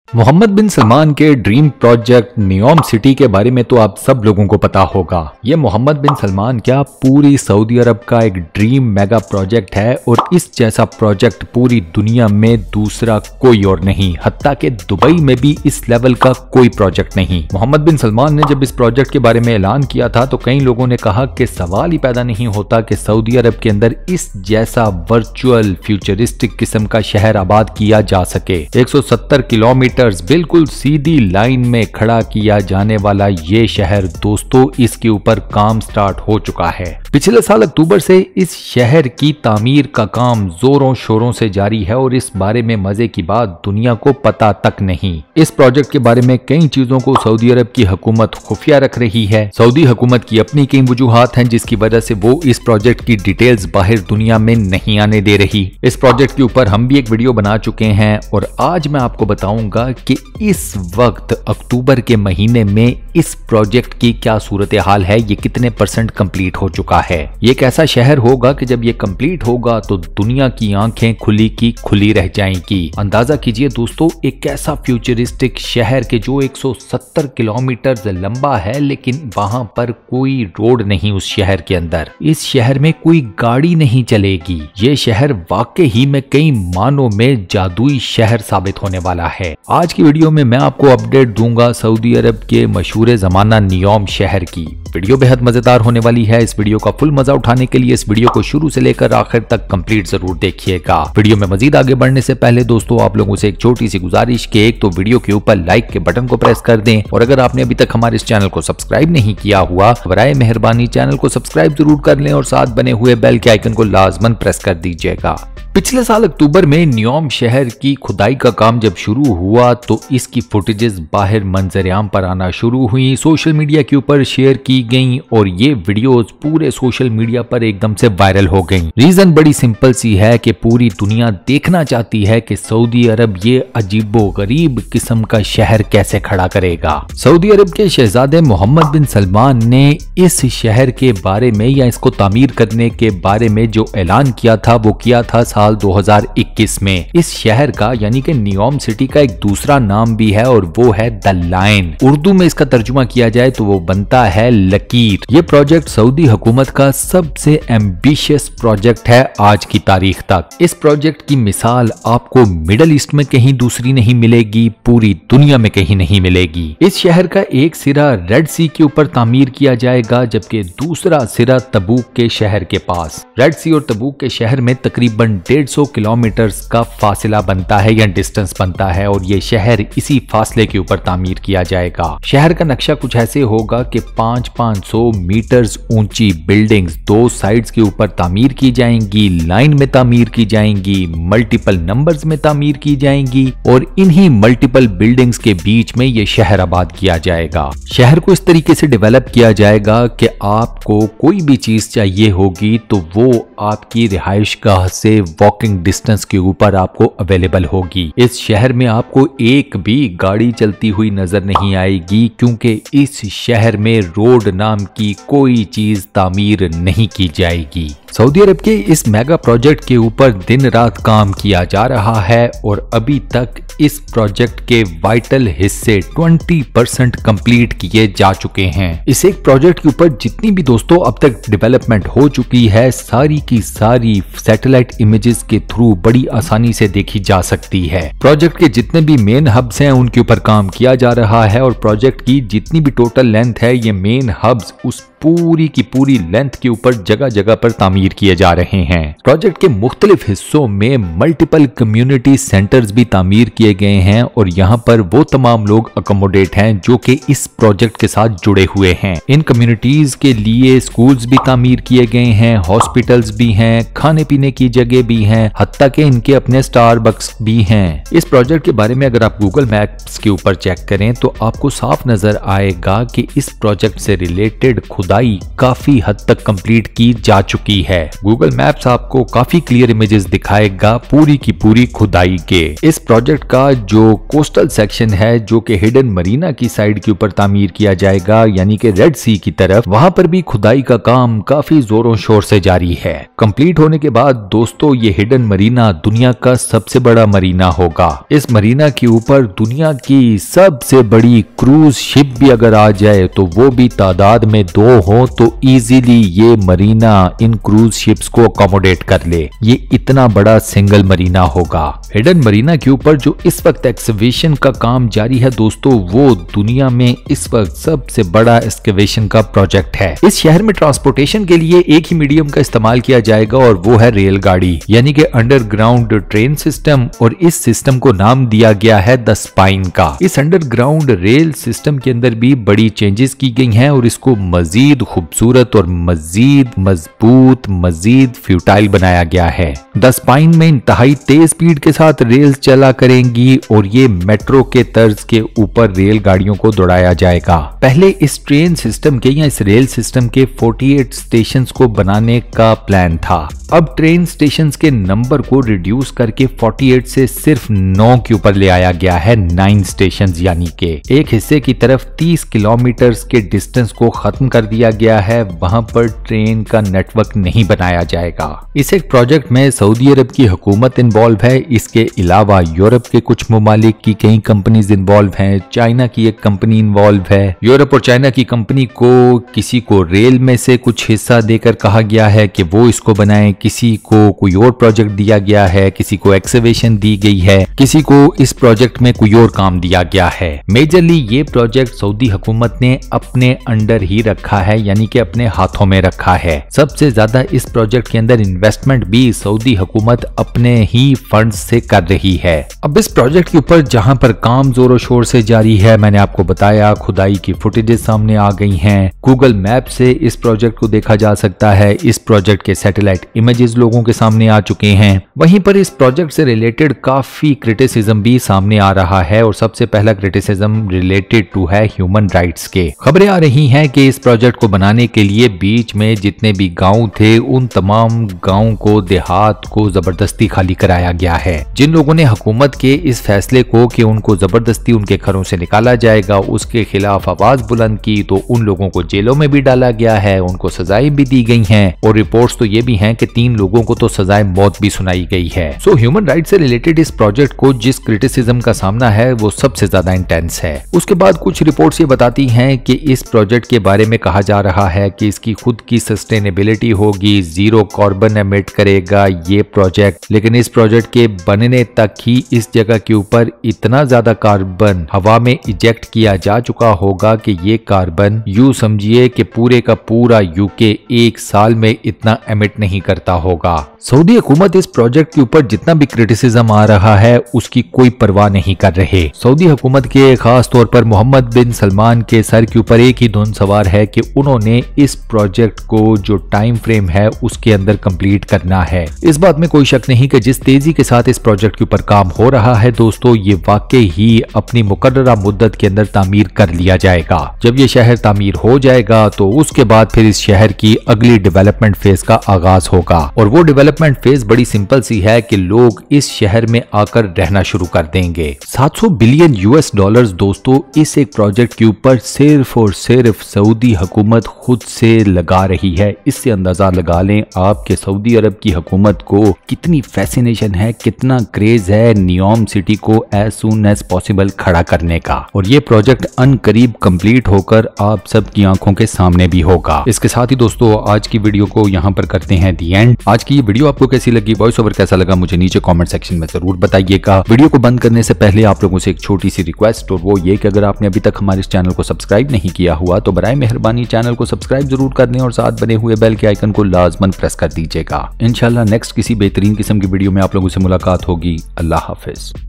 मोहम्मद बिन सलमान के dream project NEOM city के बारे में तो आप सब लोगों को पता होगा। ये मोहम्मद बिन सलमान क्या पूरी सऊदी अरब का एक ड्रीम मेगा प्रोजेक्ट है और इस जैसा प्रोजेक्ट पूरी दुनिया में दूसरा कोई और नहीं, हत्ता कि दुबई में भी इस लेवल का कोई प्रोजेक्ट नहीं। मोहम्मद बिन सलमान ने जब इस प्रोजेक्ट के बारे में ऐलान किया था तो कई लोगों ने कहा कि सवाल ही पैदा नहीं होता कि सऊदी अरब के अंदर इस जैसा वर्चुअल फ्यूचरिस्टिक किस्म का शहर आबाद किया जा सके। 170 किलोमीटर बिल्कुल सीधी लाइन में खड़ा किया जाने वाला ये शहर दोस्तों, इसके ऊपर काम स्टार्ट हो चुका है। पिछले साल अक्टूबर से इस शहर की तामीर का काम जोरों शोरों से जारी है और इस बारे में मजे की बात दुनिया को पता तक नहीं। इस प्रोजेक्ट के बारे में कई चीजों को सऊदी अरब की हुकूमत खुफिया रख रही है। सऊदी हुकूमत की अपनी कई वजूहात हैं जिसकी वजह से वो इस प्रोजेक्ट की डिटेल्स बाहर दुनिया में नहीं आने दे रही। इस प्रोजेक्ट के ऊपर हम भी एक वीडियो बना चुके हैं और आज मैं आपको बताऊंगा कि इस वक्त अक्टूबर के महीने में इस प्रोजेक्ट की क्या सूरत हाल है, ये कितने % कंप्लीट हो चुका है। ये एक ऐसा शहर होगा कि जब ये कंप्लीट होगा तो दुनिया की आंखें खुली की खुली रह जाएंगी। अंदाजा कीजिए दोस्तों, एक ऐसा फ्यूचरिस्टिक शहर के जो 170 किलोमीटर लंबा है लेकिन वहां पर कोई रोड नहीं उस शहर के अंदर। इस शहर में कोई गाड़ी नहीं चलेगी। ये शहर वाकई ही में कई मानों में जादुई शहर साबित होने वाला है। आज की वीडियो में मैं आपको अपडेट दूंगा सऊदी अरब के मशहूर जमाना नियोम शहर की। वीडियो बेहद मजेदार होने वाली है। इस वीडियो का फुल मजा उठाने के लिए इस वीडियो को शुरू से लेकर आखिर तक कंप्लीट जरूर देखिएगा। वीडियो में मजीद आगे बढ़ने से पहले दोस्तों आप लोगों से एक छोटी सी गुजारिश के एक तो वीडियो के ऊपर लाइक के बटन को प्रेस कर दें और अगर आपने अभी तक हमारे इस चैनल को सब्सक्राइब नहीं किया हुआ बराए मेहरबानी चैनल को सब्सक्राइब जरूर कर लें और साथ बने हुए बेल के आइकन को लाजमन प्रेस कर दीजिएगा। पिछले साल अक्टूबर में नियोम शहर की खुदाई का काम जब शुरू हुआ तो इसकी फुटेजेस बाहर मंजर-ए-आम पर आना शुरू हुई, सोशल मीडिया के ऊपर शेयर की गई और ये वीडियोस पूरे सोशल मीडिया पर एकदम से वायरल हो गई। रीजन बड़ी सिंपल सी है कि पूरी दुनिया देखना चाहती है कि सऊदी अरब ये अजीबो गरीब किस्म का शहर कैसे खड़ा करेगा। सऊदी अरब के शहजादे मोहम्मद बिन सलमान ने इस शहर के बारे में या इसको तामीर करने के बारे में जो ऐलान किया था वो किया था साल 2021 में। इस शहर का यानी कि नियोम सिटी का एक दूसरा नाम भी है और वो है द लाइन। उर्दू में इसका तर्जुमा किया जाए तो वो बनता है लकीर। ये प्रोजेक्ट सऊदी हुकूमत का सबसे एम्बिशियस प्रोजेक्ट है आज की तारीख तक। इस प्रोजेक्ट की मिसाल आपको मिडल ईस्ट में कहीं दूसरी नहीं मिलेगी, पूरी दुनिया में कहीं नहीं मिलेगी। इस शहर का एक सिरा रेड सी के ऊपर तामीर किया जाएगा जबकि दूसरा सिरा तबूक के शहर के पास। रेड सी और तबूक के शहर में तकरीबन 150 किलोमीटर का फासला बनता है या डिस्टेंस बनता है और ये शहर इसी फासले के ऊपर तामीर किया जाएगा। शहर का नक्शा कुछ ऐसे होगा कि 500 मीटर्स ऊंची बिल्डिंग्स दो साइड्स के ऊपर तामीर की जाएंगी, लाइन में तामीर की जाएंगी, मल्टीपल नंबर्स में तामीर की जाएंगी और इन्हीं मल्टीपल बिल्डिंग्स के बीच में ये शहर आबाद किया जाएगा। शहर को इस तरीके से डेवलप किया जाएगा कि आपको कोई भी चीज चाहिए होगी तो वो आपकी रिहाइश गाह से वॉकिंग डिस्टेंस के ऊपर आपको अवेलेबल होगी। इस शहर में आपको एक भी गाड़ी चलती हुई नजर नहीं आएगी क्योंकि इस शहर में रोड नाम की कोई चीज तामीर नहीं की जाएगी। सऊदी अरब के इस मेगा प्रोजेक्ट के ऊपर दिन रात काम किया जा रहा है और अभी तक इस प्रोजेक्ट के वाइटल हिस्से 20% कंप्लीट किए जा चुके हैं। इस एक प्रोजेक्ट के ऊपर जितनी भी दोस्तों अब तक डेवलपमेंट हो चुकी है सारी की सारी सैटेलाइट इमेजेस के थ्रू बड़ी आसानी से देखी जा सकती है। प्रोजेक्ट के जितने भी मेन हब्स हैं उनके ऊपर काम किया जा रहा है और प्रोजेक्ट की जितनी भी टोटल लेंथ है ये मेन हब्स उस पूरी की पूरी लेंथ के ऊपर जगह जगह पर तामीर किए जा रहे हैं। प्रोजेक्ट के मुख्तलिफ हिस्सों में मल्टीपल कम्युनिटी सेंटर्स भी तामीर किए गए हैं और यहाँ पर वो तमाम लोग अकोमोडेट हैं जो कि इस प्रोजेक्ट के साथ जुड़े हुए हैं। इन कम्युनिटीज के लिए स्कूल्स भी तामीर किए गए हैं, हॉस्पिटल्स भी हैं, खाने पीने की जगह भी हैं, हत्ता के इनके अपने स्टारबक्स भी हैं। इस प्रोजेक्ट के बारे में अगर आप गूगल मैप्स के ऊपर चेक करें तो आपको साफ नजर आएगा कि इस प्रोजेक्ट से रिलेटेड खुदाई खुदाई काफी हद तक कंप्लीट की जा चुकी है। गूगल मैप्स आपको काफी क्लियर इमेजेस दिखाएगा पूरी की पूरी खुदाई के। इस प्रोजेक्ट का जो कोस्टल सेक्शन है जो कि हिडन मरीना की साइड के ऊपर तामीर किया जाएगा, यानी कि रेड सी की तरफ, वहां पर भी खुदाई का काम काफी जोरों शोर से जारी है। कंप्लीट होने के बाद दोस्तों ये हिडन मरीना दुनिया का सबसे बड़ा मरीना होगा। इस मरीना के ऊपर दुनिया की सबसे बड़ी क्रूज शिप भी अगर आ जाए तो वो भी तादाद में 2 हो तो इजीली ये मरीना इन क्रूज शिप्स को अकोमोडेट कर ले। ये इतना बड़ा सिंगल मरीना होगा। हिडन मरीना के ऊपर जो इस वक्त एक्सकेवेशन का काम जारी है दोस्तों, वो दुनिया में इस वक्त सबसे बड़ा एक्सकेवेशन का प्रोजेक्ट है। इस शहर में ट्रांसपोर्टेशन के लिए एक ही मीडियम का इस्तेमाल किया जाएगा और वो है रेलगाड़ी, यानी कि अंडरग्राउंड ट्रेन सिस्टम, और इस सिस्टम को नाम दिया गया है द स्पाइन का। इस अंडरग्राउंड रेल सिस्टम के अंदर भी बड़ी चेंजेस की गई हैं और इसको मजीद खूबसूरत और मजीद मजबूत, मजीद फ्यूटाइल बनाया गया है। द स्पाइन में इंतहाई तेज स्पीड के साथ रेल चला करेंगी और ये मेट्रो के तर्ज के ऊपर रेल गाड़ियों को दौड़ाया जाएगा। पहले इस ट्रेन सिस्टम के या इस रेल सिस्टम के 48 स्टेशन को बनाने का प्लान था। अब ट्रेन स्टेशन के नंबर को रिड्यूस करके 48 से सिर्फ 9 के ऊपर ले आया गया है। 9 स्टेशन, यानी के एक हिस्से की तरफ 30 किलोमीटर के डिस्टेंस को खत्म कर दिया गया है। वहां पर ट्रेन का नेटवर्क नहीं बनाया जाएगा। इस एक प्रोजेक्ट में सऊदी अरब की हुकूमत इन्वॉल्व है। इसके अलावा यूरोप के कुछ ममालिक की कई कंपनीज इन्वॉल्व हैं। चाइना की एक कंपनी इन्वॉल्व है। यूरोप और चाइना की कंपनी को किसी को रेल में से कुछ हिस्सा देकर कहा गया है कि वो इसको बनाए, किसी को कोई और प्रोजेक्ट दिया गया है, किसी को एक्सकेवेशन दी गई है, किसी को इस प्रोजेक्ट में कोई और काम दिया गया है। मेजरली ये प्रोजेक्ट सऊदी हुकूमत ने अपने अंडर ही रखा है, यानी कि अपने हाथों में रखा है। सबसे ज्यादा इस प्रोजेक्ट के अंदर इन्वेस्टमेंट भी सऊदी हुकूमत अपने ही फंड से कर रही है। अब इस प्रोजेक्ट के ऊपर जहां पर काम जोरों शोर से जारी है, मैंने आपको बताया खुदाई की फुटेजेस सामने आ गई हैं। गूगल मैप से इस प्रोजेक्ट को देखा जा सकता है। इस प्रोजेक्ट के सैटेलाइट इमेजेस लोगों के सामने आ चुके हैं। वहीं पर इस प्रोजेक्ट से रिलेटेड काफी क्रिटिसिज्म भी सामने आ रहा है और सबसे पहला क्रिटिसिज्म रिलेटेड टू है ह्यूमन राइट्स के। खबरें आ रही हैं कि इस प्रोजेक्ट को बनाने के लिए बीच में जितने भी गांव थे उन तमाम गांव को, देहात को जबरदस्ती खाली कराया गया है। जिन लोगों ने हुकूमत के इस फैसले को कि उनको जबरदस्ती उनके घरों से निकाला जाएगा उसके खिलाफ आवाज बुलंद की, तो उन लोगों को जेलों में भी डाला गया है, उनको सजाएं भी दी गई हैं और रिपोर्ट्स तो ये भी हैं कि 3 लोगों को तो सजाए मौत भी सुनाई गई है। सो ह्यूमन राइट से रिलेटेड इस प्रोजेक्ट को जिस क्रिटिसिज्म का सामना है वो सबसे ज्यादा इंटेंस है। उसके बाद कुछ रिपोर्ट्स ये बताती हैं कि इस प्रोजेक्ट के बारे में कहा जा रहा है कि इसकी खुद की सस्टेनेबिलिटी होगी, 0 कार्बन एमिट करेगा ये प्रोजेक्ट, लेकिन इस प्रोजेक्ट के बनने तक ही इस जगह के ऊपर इतना ज्यादा कार्बन हवा में इजेक्ट किया जा चुका होगा कि ये कार्बन यूं समझिए कि पूरे का पूरा यूके 1 साल में इतना एमिट नहीं करता होगा। सऊदी हुकूमत इस प्रोजेक्ट के ऊपर जितना भी क्रिटिसिज्म आ रहा है उसकी कोई परवाह नहीं कर रहे। सऊदी हुकूमत के खास तौर पर मोहम्मद बिन सलमान के सर के ऊपर एक ही धुन सवार है कि उन्होंने इस प्रोजेक्ट को जो टाइम फ्रेम है उसके अंदर कंप्लीट करना है। इस बात में कोई शक नहीं कि जिस तेजी के साथ इस प्रोजेक्ट के ऊपर काम हो रहा है दोस्तों, ये वाकई ही अपनी मुकर्ररा मुद्दत के अंदर तामीर कर लिया जाएगा। जब ये शहर तामीर हो जाएगा तो उसके बाद फिर इस शहर की अगली डेवलपमेंट फेज का आगाज होगा और वो डेवलपमेंट फेज बड़ी सिंपल सी है कि लोग इस शहर में आकर रहना शुरू कर देंगे। 700 बिलियन US डॉलर्स दोस्तों इस एक प्रोजेक्ट के ऊपर सिर्फ और सिर्फ सऊदी हुकूमत खुद से लगा रही है। इससे अंदाजा लगा लें आप कि सऊदी अरब की हुकूमत को कितनी फैसिनेशन है, कितना क्रेज है नियोम सिटी को एज सून एज पॉसिबल खड़ा करने का। और ये प्रोजेक्ट अनकरीब कंप्लीट होकर आप सबकी आंखों के सामने भी होगा। इसके साथ ही दोस्तों आज की वीडियो को यहाँ पर करते हैं दी एंड। आज की ये वीडियो आपको कैसी लगी, वॉइस ओवर कैसा लगा, मुझे नीचे कमेंट सेक्शन में जरूर बताइएगा। वीडियो को बंद करने से पहले आप लोगों से एक छोटी सी रिक्वेस्ट, और वो ये कि अगर आपने अभी तक हमारे इस चैनल को सब्सक्राइब नहीं किया हुआ तो बराए मेहरबानी चैनल को सब्सक्राइब जरूर कर दें और साथ बने हुए बेल के आइकन को लाजमन प्रेस कर दीजिएगा। इंशाल्लाह नेक्स्ट किसी बेहतरीन किस्म की वीडियो में आप लोगों से मुलाकात होगी। अल्लाह हाफिज।